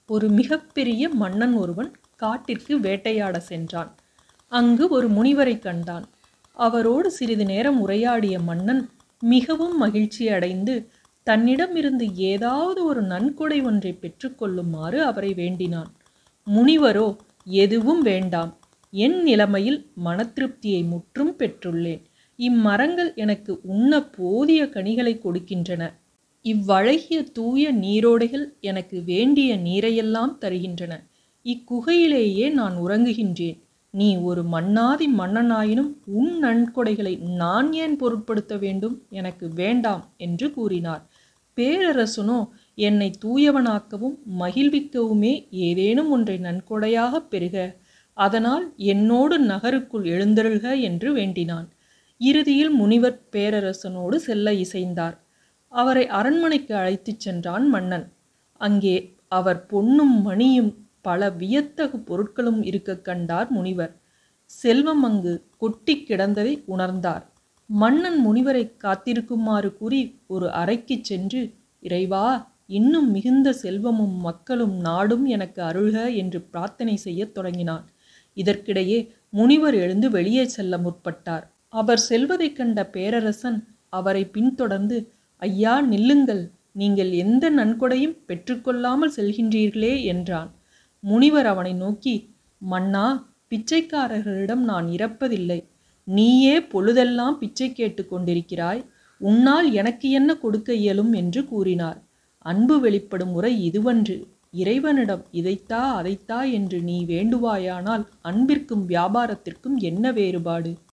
ஒரு மிகப்பெரிய மன்னன் ஒருவன் காட்டிற்கு வேட்டையாட சென்றான். அங்கு ஒரு முனிவரை கண்டான். அவரோடு சிறிது நேரம் உரையாடிய மன்னன் மிகவும் மகிழ்ச்சி அடைந்து தன்னிடமிருந்து ஏதாவது ஒரு நன்கொடை ஒன்றை பெற்றுக்கொள்ளுமாறு அவரை வேண்டினான். முனிவரோ, எதுவும் வேண்டாம், என் நிலைமையில் மனத்திருப்தியை முற்றும் பெற்றுள்ளேன். இம்மரங்கள் எனக்கு உண்ண போதிய கனிகளை கொடுக்கின்றன. இவ்வழகிய தூய நீரோடைகள் எனக்கு வேண்டிய நீரையெல்லாம் தருகின்றன. இக்குகையிலேயே நான் உறங்குகின்றேன். நீ ஒரு மன்னாதி மன்னனாயினும் உன் நன்கொடைகளை நான் ஏன் பொருட்படுத்த வேண்டும்? எனக்கு வேண்டாம் என்று கூறினார். பேரரசனோ, என்னை தூயவனாக்கவும் மகிழ்விக்கவுமே ஏதேனும் ஒன்றை நன்கொடையாக பெறுக, அதனால் என்னோடு நகருக்குள் எழுந்தருள்க என்று வேண்டினான். இறுதியில் முனிவர் பேரரசனோடு செல்ல இசைந்தார். அவரை அரண்மனைக்கு அழைத்துச் சென்றான் மன்னன். அங்கே அவர் பொன்னும் மணியும் பல வியத்தகு பொருட்களும் இருக்க கண்டார் முனிவர். செல்வம் அங்கு கொட்டி கிடந்ததை உணர்ந்தார். மன்னன் முனிவரை காத்திருக்குமாறு கூறி ஒரு அறைக்கு சென்று, இறைவா, இன்னும் மிகுந்த செல்வமும் மக்களும் நாடும் எனக்கு அருள்க என்று பிரார்த்தனை செய்ய தொடங்கினான். இதற்கிடையே முனிவர் எழுந்து வெளியே செல்ல முற்பட்டார். அவர் செல்வதைக் கண்ட பேரரசன் அவரை பின்தொடர்ந்து, ஐயா, நில்லுங்கள், நீங்கள் எந்த நன்கொடையும் பெற்றுக்கொள்ளாமல் செல்கின்றீர்களே என்றான். முனிவர் அவனை நோக்கி, மன்னா, பிச்சைக்காரர்களிடம் நான் இறப்பதில்லை. நீயே பொழுதெல்லாம் பிச்சை கேட்டு கொண்டிருக்கிறாய். உன்னால் எனக்கு என்ன கொடுக்க இயலும் என்று கூறினார். அன்பு வெளிப்படும் முறை இதுவன்று. இறைவனிடம் இதைத்தா அதைத்தா என்று நீ வேண்டுவாயானால் அன்பிற்கும் வியாபாரத்திற்கும் என்ன வேறுபாடு?